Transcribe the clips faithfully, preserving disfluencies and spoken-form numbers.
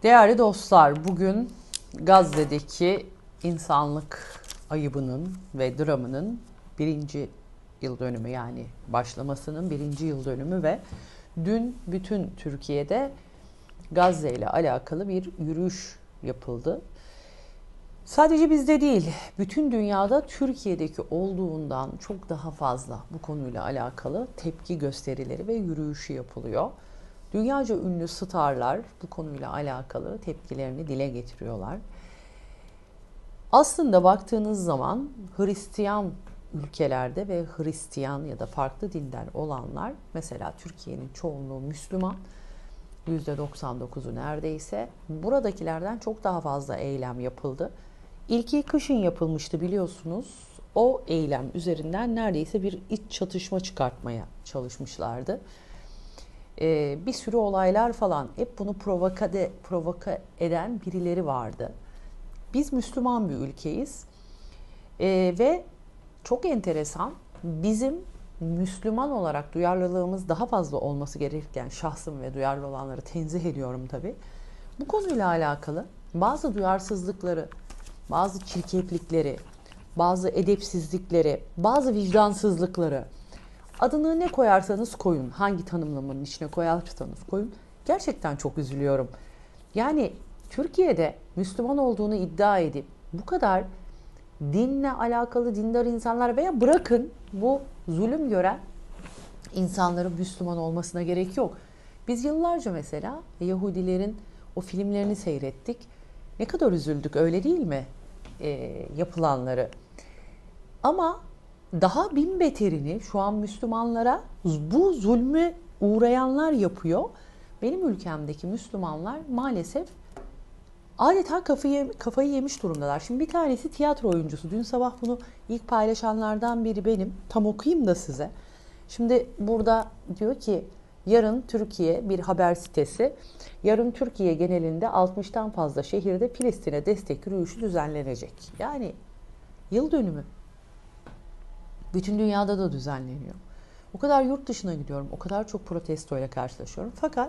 Değerli dostlar, bugün Gazze'deki insanlık ayıbının ve dramının birinci yıl dönümü, yani başlamasının birinci yıl dönümü ve dün bütün Türkiye'de Gazze ile alakalı bir yürüyüş yapıldı. Sadece bizde değil, bütün dünyada Türkiye'deki olduğundan çok daha fazla bu konuyla alakalı tepki gösterileri ve yürüyüşü yapılıyor. Dünyaca ünlü starlar bu konuyla alakalı tepkilerini dile getiriyorlar. Aslında baktığınız zaman Hristiyan ülkelerde ve Hristiyan ya da farklı dinden olanlar, mesela Türkiye'nin çoğunluğu Müslüman, yüzde doksan dokuzu neredeyse, buradakilerden çok daha fazla eylem yapıldı. İlki kışın yapılmıştı biliyorsunuz. O eylem üzerinden neredeyse bir iç çatışma çıkartmaya çalışmışlardı. Ee, bir sürü olaylar falan, hep bunu provokade, provoka eden birileri vardı. Biz Müslüman bir ülkeyiz ee, ve çok enteresan, bizim Müslüman olarak duyarlılığımız daha fazla olması gerekirken, şahsım ve duyarlı olanları tenzih ediyorum tabii. Bu konuyla alakalı bazı duyarsızlıkları, bazı çirkeflikleri, bazı edepsizlikleri, bazı vicdansızlıkları, adını ne koyarsanız koyun, hangi tanımlamanın içine koyarsanız koyun, gerçekten çok üzülüyorum. Yani Türkiye'de Müslüman olduğunu iddia edip bu kadar dinle alakalı dindar insanlar veya bırakın bu zulüm gören insanların Müslüman olmasına gerek yok. Biz yıllarca mesela Yahudilerin o filmlerini seyrettik. Ne kadar üzüldük, öyle değil mi? E, yapılanları. Ama daha bin beterini şu an Müslümanlara bu zulmü uğrayanlar yapıyor. Benim ülkemdeki Müslümanlar maalesef adeta kafayı, kafayı yemiş durumdalar. Şimdi bir tanesi tiyatro oyuncusu. Dün sabah bunu ilk paylaşanlardan biri benim. Tam okuyayım da size. Şimdi burada diyor ki, yarın Türkiye, bir haber sitesi, yarın Türkiye genelinde altmıştan fazla şehirde Filistin'e destek yürüyüşü düzenlenecek. Yani yıl dönümü. Bütün dünyada da düzenleniyor. O kadar yurt dışına gidiyorum, o kadar çok protestoyla karşılaşıyorum. Fakat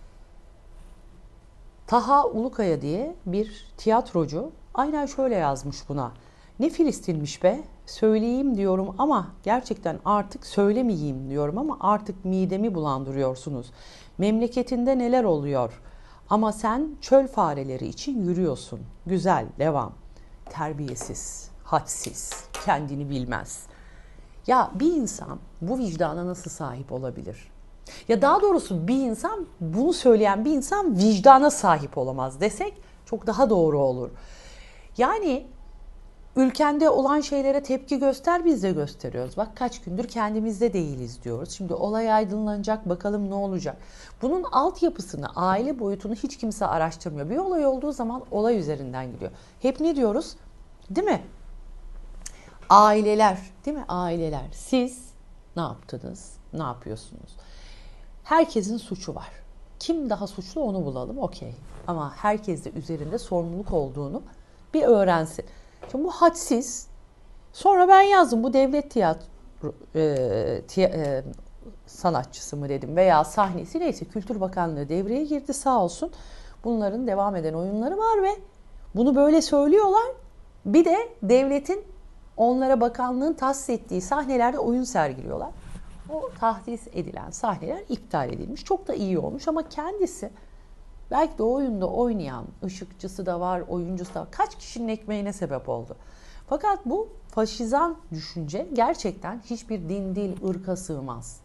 Taha Ulukaya diye bir tiyatrocu aynen şöyle yazmış buna. Ne Filistinmiş be, söyleyeyim diyorum ama gerçekten artık söylemeyeyim diyorum ama artık midemi bulandırıyorsunuz. Memleketinde neler oluyor ama sen çöl fareleri için yürüyorsun. Güzel, devam. Terbiyesiz, hadsiz, kendini bilmez. Ya bir insan bu vicdana nasıl sahip olabilir? Ya daha doğrusu bir insan, bunu söyleyen bir insan vicdana sahip olamaz desek çok daha doğru olur. Yani ülkende olan şeylere tepki göster, biz de gösteriyoruz. Bak kaç gündür kendimizde değiliz diyoruz. Şimdi olay aydınlanacak, bakalım ne olacak. Bunun altyapısını, aile boyutunu hiç kimse araştırmıyor. Bir olay olduğu zaman olay üzerinden gidiyor. Hep ne diyoruz? Değil mi? Aileler, değil mi? Aileler. Siz ne yaptınız? Ne yapıyorsunuz? Herkesin suçu var. Kim daha suçlu onu bulalım, okey. Ama herkes de üzerinde sorumluluk olduğunu bir öğrensin. Şimdi bu hadsiz. Sonra ben yazdım, bu devlet tiyatro e, tiy- e, sanatçısı mı dedim veya sahnesi, neyse, Kültür Bakanlığı devreye girdi sağ olsun. Bunların devam eden oyunları var ve bunu böyle söylüyorlar. Bir de devletin onlara, bakanlığın tahsis ettiği sahnelerde oyun sergiliyorlar. O tahsis edilen sahneler iptal edilmiş. Çok da iyi olmuş ama kendisi, belki de o oyunda oynayan ışıkçısı da var, oyuncusu da var, kaç kişinin ekmeğine sebep oldu. Fakat bu faşizan düşünce gerçekten hiçbir din, dil, ırka sığmaz.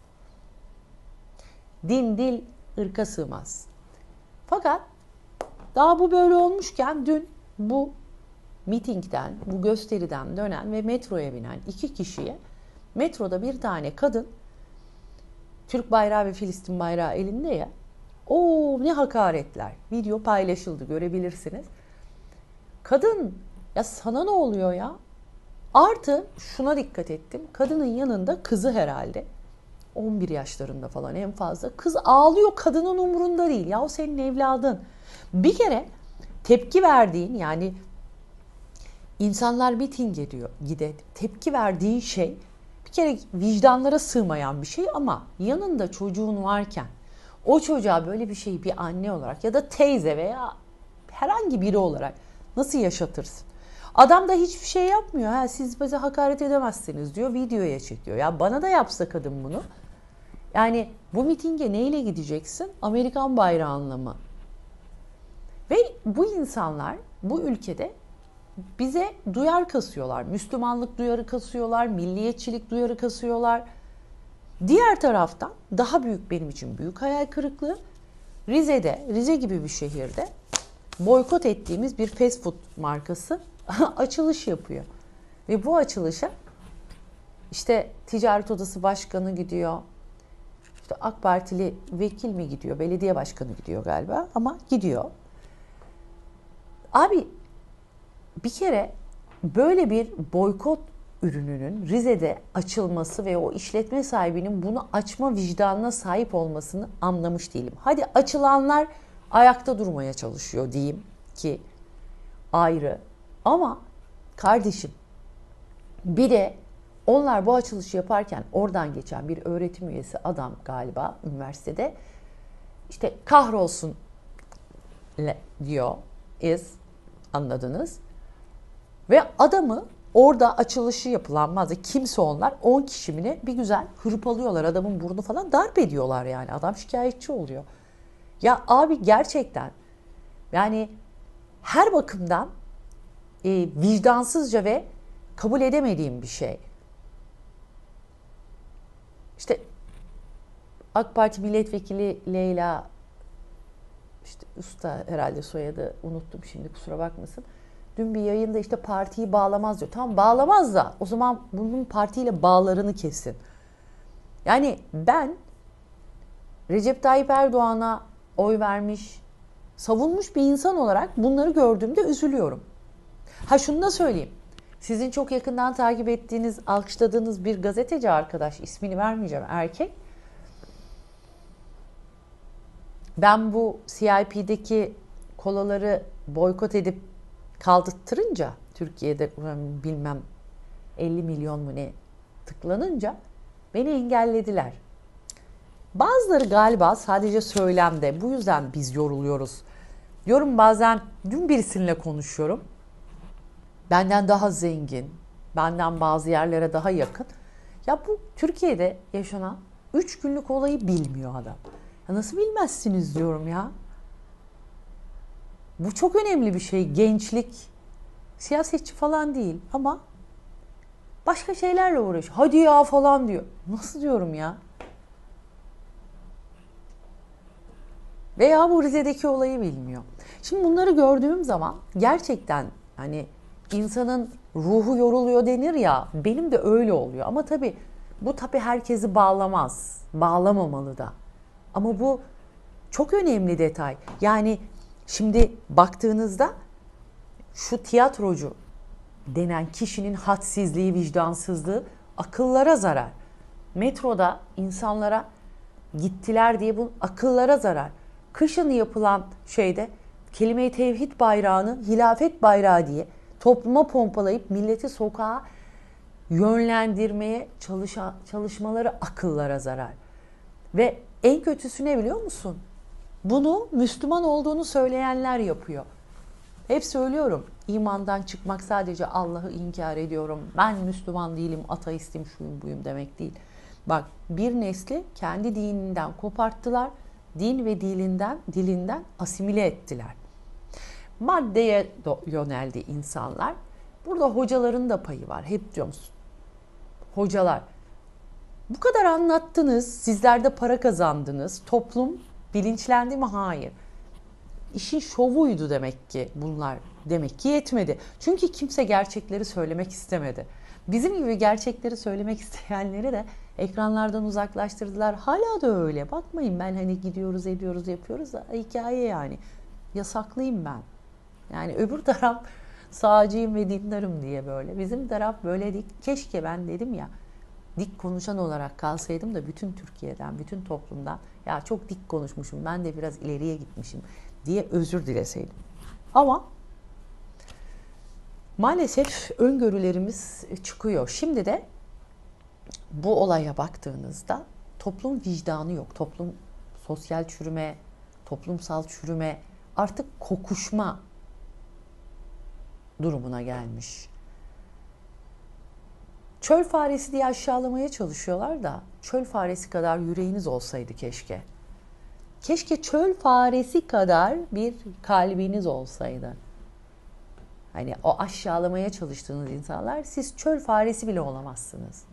Din, dil, ırka sığmaz. Fakat daha bu böyle olmuşken dün bu mitingden, bu gösteriden dönen ve metroya binen iki kişiye, metroda bir tane kadın, Türk bayrağı ve Filistin bayrağı elinde ya, o ne hakaretler. Video paylaşıldı, görebilirsiniz. Kadın, ya sana ne oluyor ya? Artı şuna dikkat ettim. Kadının yanında kızı herhalde. on bir yaşlarında falan en fazla. Kız ağlıyor, kadının umurunda değil. Ya o senin evladın. Bir kere tepki verdiğin, yani insanlar miting ediyor, gide tepki verdiğin şey bir kere vicdanlara sığmayan bir şey ama yanında çocuğun varken o çocuğa böyle bir şeyi bir anne olarak ya da teyze veya herhangi biri olarak nasıl yaşatırsın? Adam da hiçbir şey yapmıyor. Ha, siz bize hakaret edemezsiniz diyor. Videoya çekiyor. Ya bana da yapsa kadın bunu. Yani bu mitinge neyle gideceksin? Amerikan bayrağınla mı? Ve bu insanlar bu ülkede bize duyar kasıyorlar. Müslümanlık duyarı kasıyorlar. Milliyetçilik duyarı kasıyorlar. Diğer taraftan daha büyük, benim için büyük hayal kırıklığı, Rize'de, Rize gibi bir şehirde boykot ettiğimiz bir fast food markası açılış yapıyor. Ve bu açılışa işte Ticaret Odası Başkanı gidiyor. İşte AK Partili vekil mi gidiyor? Belediye başkanı gidiyor galiba ama gidiyor. Abi bir kere böyle bir boykot ürününün Rize'de açılması ve o işletme sahibinin bunu açma vicdanına sahip olmasını anlamış değilim. Hadi açılanlar ayakta durmaya çalışıyor diyeyim ki ayrı. Ama kardeşim bir de onlar bu açılışı yaparken oradan geçen bir öğretim üyesi adam galiba üniversitede işte kahrolsun diyor, is, anladınız. Ve adamı orada açılışı yapılan mağaza, kimse onlar on kişi mi ne bir güzel hırpalıyorlar, adamın burnu falan darp ediyorlar yani. Adam şikayetçi oluyor. Ya abi gerçekten yani her bakımdan e, vicdansızca ve kabul edemediğim bir şey. İşte AK Parti milletvekili Leyla işte usta herhalde soyadı, unuttum şimdi, kusura bakmasın. Dün bir yayında işte partiyi bağlamaz diyor. Tamam bağlamaz da o zaman bunun partiyle bağlarını kesin. Yani ben Recep Tayyip Erdoğan'a oy vermiş, savunmuş bir insan olarak bunları gördüğümde üzülüyorum. Ha şunu da söyleyeyim. Sizin çok yakından takip ettiğiniz, alkışladığınız bir gazeteci arkadaş, ismini vermeyeceğim, erkek. Ben bu C I P'deki kolaları boykot edip kaldırttırınca, Türkiye'de bilmem elli milyon mu ne tıklanınca beni engellediler. Bazıları galiba sadece söylemde, bu yüzden biz yoruluyoruz. Diyorum bazen, dün birisiyle konuşuyorum. Benden daha zengin, benden bazı yerlere daha yakın. Ya bu Türkiye'de yaşanan üç günlük olayı bilmiyor adam. Ya nasıl bilmezsiniz diyorum ya. Bu çok önemli bir şey. Gençlik, siyasetçi falan değil ama başka şeylerle uğraşıyor. Hadi ya falan diyor. Nasıl diyorum ya? Veya bu Rize'deki olayı bilmiyor. Şimdi bunları gördüğüm zaman gerçekten hani insanın ruhu yoruluyor denir ya, benim de öyle oluyor. Ama tabii bu tabii herkesi bağlamaz. Bağlamamalı da. Ama bu çok önemli detay. Yani şimdi baktığınızda şu tiyatrocu denen kişinin hadsizliği, vicdansızlığı akıllara zarar. Metroda insanlara gittiler diye bu akıllara zarar. Kışın yapılan şeyde kelime-i tevhid bayrağını hilafet bayrağı diye topluma pompalayıp milleti sokağa yönlendirmeye çalışan, çalışmaları akıllara zarar. Ve en kötüsü ne biliyor musun? Bunu Müslüman olduğunu söyleyenler yapıyor. Hep söylüyorum, imandan çıkmak sadece Allah'ı inkar ediyorum, ben Müslüman değilim, ateistim, şuyum buyum demek değil. Bak, bir nesli kendi dininden koparttılar, din ve dilinden, dilinden asimile ettiler. Maddeye yöneldi insanlar. Burada hocaların da payı var. Hep diyoruz, hocalar bu kadar anlattınız, sizler de para kazandınız, toplum bilinçlendi mi? Hayır. İşin şovuydu demek ki bunlar. Demek ki yetmedi. Çünkü kimse gerçekleri söylemek istemedi. Bizim gibi gerçekleri söylemek isteyenleri de ekranlardan uzaklaştırdılar. Hala da öyle. Bakmayın, ben hani gidiyoruz, ediyoruz, yapıyoruz da hikaye yani. Yasaklıyım ben. Yani öbür taraf sağcıyım ve dindarım diye böyle. Bizim taraf böyle değil. Keşke ben dedim ya, dik konuşan olarak kalsaydım da bütün Türkiye'den, bütün toplumdan ya çok dik konuşmuşum, ben de biraz ileriye gitmişim diye özür dileseydim. Ama maalesef öngörülerimiz çıkıyor. Şimdi de bu olaya baktığınızda toplum vicdanı yok. Toplum sosyal çürüme, toplumsal çürüme artık kokuşma durumuna gelmiş. Çöl faresi diye aşağılamaya çalışıyorlar da çöl faresi kadar yüreğiniz olsaydı keşke. Keşke çöl faresi kadar bir kalbiniz olsaydı. Hani o aşağılamaya çalıştığınız insanlar, siz çöl faresi bile olamazsınız.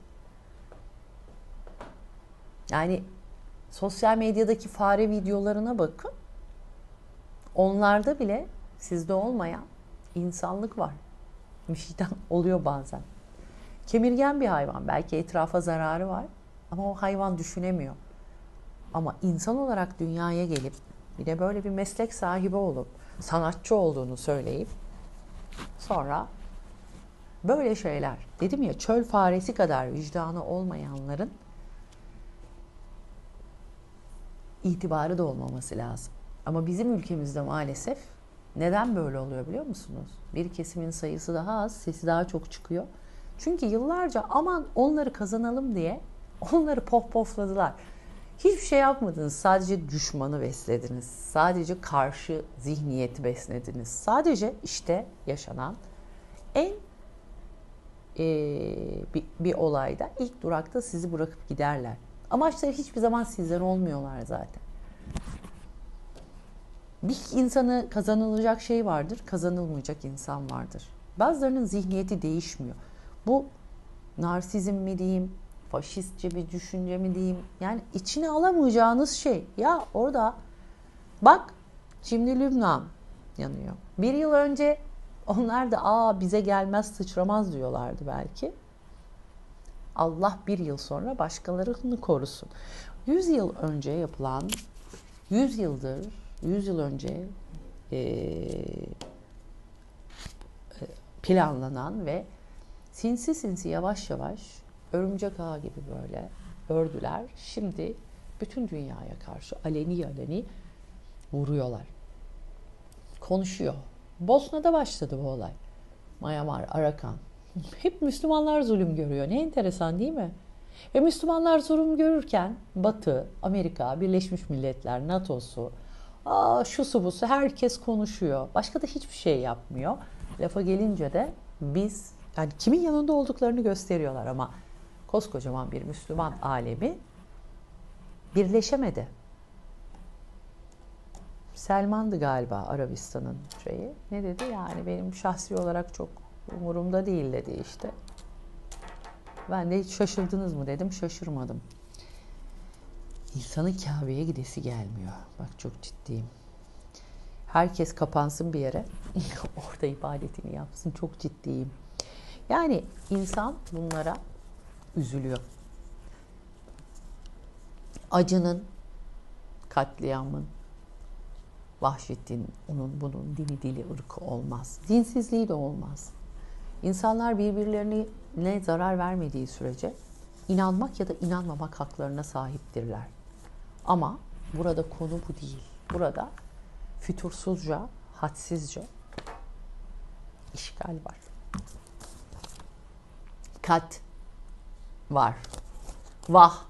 Yani sosyal medyadaki fare videolarına bakın. Onlarda bile sizde olmayan insanlık var. Vicdan oluyor bazen. Kemirgen bir hayvan. Belki etrafa zararı var. Ama o hayvan düşünemiyor. Ama insan olarak dünyaya gelip bir de böyle bir meslek sahibi olup sanatçı olduğunu söyleyip sonra böyle şeyler, dedim ya, çöl faresi kadar vicdanı olmayanların itibarı da olmaması lazım. Ama bizim ülkemizde maalesef neden böyle oluyor biliyor musunuz? Bir kesimin sayısı daha az, sesi daha çok çıkıyor. Çünkü yıllarca aman onları kazanalım diye onları pohpohladılar. Hiçbir şey yapmadınız. Sadece düşmanı beslediniz. Sadece karşı zihniyeti beslediniz. Sadece işte yaşanan en e, bir, bir olayda ilk durakta sizi bırakıp giderler. Amaçları hiçbir zaman sizden olmuyorlar zaten. Bir insanı kazanılacak şey vardır, kazanılmayacak insan vardır. Bazılarının zihniyeti değişmiyor. Bu narsizm mi diyeyim, faşistçe bir düşünce mi diyeyim, yani içine alamayacağınız şey. Ya orada bak, şimdi Lübnan yanıyor. Bir yıl önce onlar da aa bize gelmez sıçramaz diyorlardı belki. Allah bir yıl sonra başkalarını korusun. Yüz yıl önce yapılan, yüz yıldır, yüz yıl önce planlanan ve sinsi sinsi yavaş yavaş örümcek ağı gibi böyle ördüler. Şimdi bütün dünyaya karşı aleni aleni vuruyorlar. Konuşuyor. Bosna'da başladı bu olay. Myanmar, Arakan. Hep Müslümanlar zulüm görüyor. Ne enteresan değil mi? Ve Müslümanlar zulüm görürken Batı, Amerika, Birleşmiş Milletler, NATO'su, aa, şusu busu herkes konuşuyor. Başka da hiçbir şey yapmıyor. Lafa gelince de biz, yani kimin yanında olduklarını gösteriyorlar ama koskocaman bir Müslüman alemi birleşemedi. Selman'dı galiba Arabistan'ın şeyi. Ne dedi? Yani benim şahsi olarak çok umurumda değil dedi işte. Ben de hiç şaşırdınız mı dedim. Şaşırmadım. İnsanın Kabe'ye gidesi gelmiyor. Bak çok ciddiyim. Herkes kapansın bir yere. Orada ibadetini yapsın. Çok ciddiyim. Yani insan bunlara üzülüyor. Acının, katliamın, vahşetin, onun bunun dini dili ırkı olmaz. Dinsizliği de olmaz. İnsanlar birbirlerine zarar vermediği sürece inanmak ya da inanmamak haklarına sahiptirler. Ama burada konu bu değil. Burada fütursuzca, hadsizce işgal var. Kat var. Vah.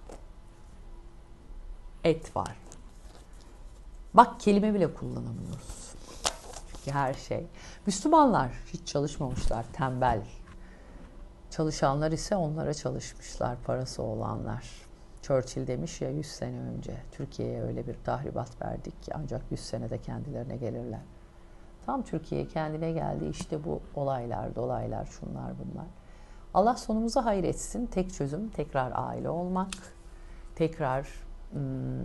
Et var. Bak kelime bile kullanamıyoruz. Çünkü her şey. Müslümanlar hiç çalışmamışlar, tembel. Çalışanlar ise onlara çalışmışlar, parası olanlar. Churchill demiş ya yüz sene önce, Türkiye'ye öyle bir tahribat verdik ki ancak yüz senede kendilerine gelirler. Tam Türkiye kendine geldi, işte bu olaylar, dolaylar, şunlar bunlar. Allah sonumuzu hayır etsin. Tek çözüm tekrar aile olmak. Tekrar hmm,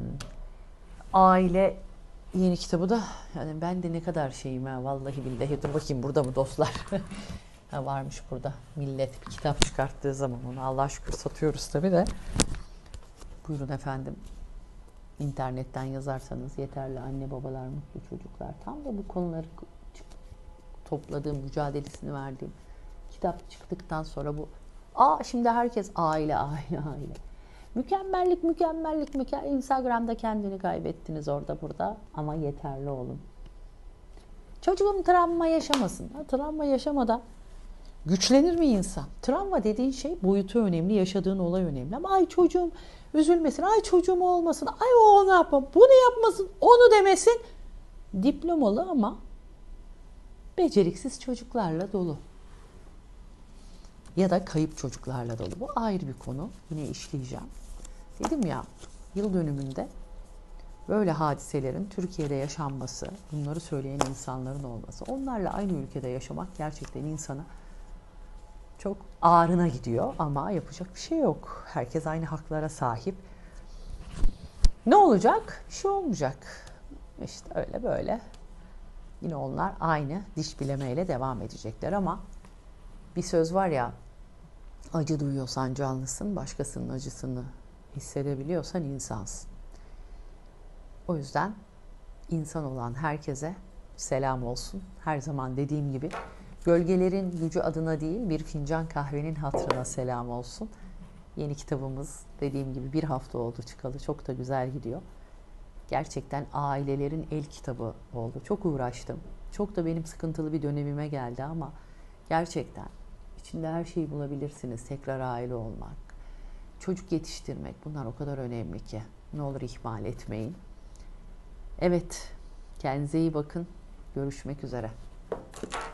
aile yeni kitabı da, yani ben de ne kadar şeyim ha, vallahi billahi, dur bakayım burada mı dostlar? Ha, varmış burada. Millet bir kitap çıkarttığı zaman onu Allah'a şükür satıyoruz tabii de. Buyurun efendim. İnternetten yazarsanız yeterli, anne babalar mutlu çocuklar. Tam da bu konuları topladığım, mücadelesini verdiğim kitap çıktıktan sonra bu, aa şimdi herkes aile aile aile. Mükemmellik mükemmellik mükemmel. Instagram'da kendini kaybettiniz orada burada ama yeterli olun. Çocuğum travma yaşamasın. Ha, travma yaşamadan güçlenir mi insan? Travma dediğin şey boyutu önemli, yaşadığın olay önemli. Ama ay çocuğum üzülmesin, ay çocuğum olmasın, ay o onu yapma, bunu yapmasın, onu demesin. diplomalı ama beceriksiz çocuklarla dolu. Ya da kayıp çocuklarla dolu. Bu ayrı bir konu. Yine işleyeceğim. Dedim ya, yıl dönümünde böyle hadiselerin Türkiye'de yaşanması, bunları söyleyen insanların olması, onlarla aynı ülkede yaşamak gerçekten insana çok ağrına gidiyor ama yapacak bir şey yok. Herkes aynı haklara sahip. Ne olacak? Bir şey olmayacak. İşte öyle böyle. Yine onlar aynı diş bilemeyle devam edecekler ama bir söz var ya, acı duyuyorsan canlısın, başkasının acısını hissedebiliyorsan insansın. O yüzden insan olan herkese selam olsun. Her zaman dediğim gibi gölgelerin gücü adına değil, bir fincan kahvenin hatırına selam olsun. Yeni kitabımız dediğim gibi bir hafta oldu çıkalı. Çok da güzel gidiyor. Gerçekten ailelerin el kitabı oldu. Çok uğraştım. Çok da benim sıkıntılı bir dönemime geldi ama gerçekten içinde her şeyi bulabilirsiniz. Tekrar aile olmak, çocuk yetiştirmek, bunlar o kadar önemli ki. Ne olur ihmal etmeyin. Evet, kendinize iyi bakın. Görüşmek üzere.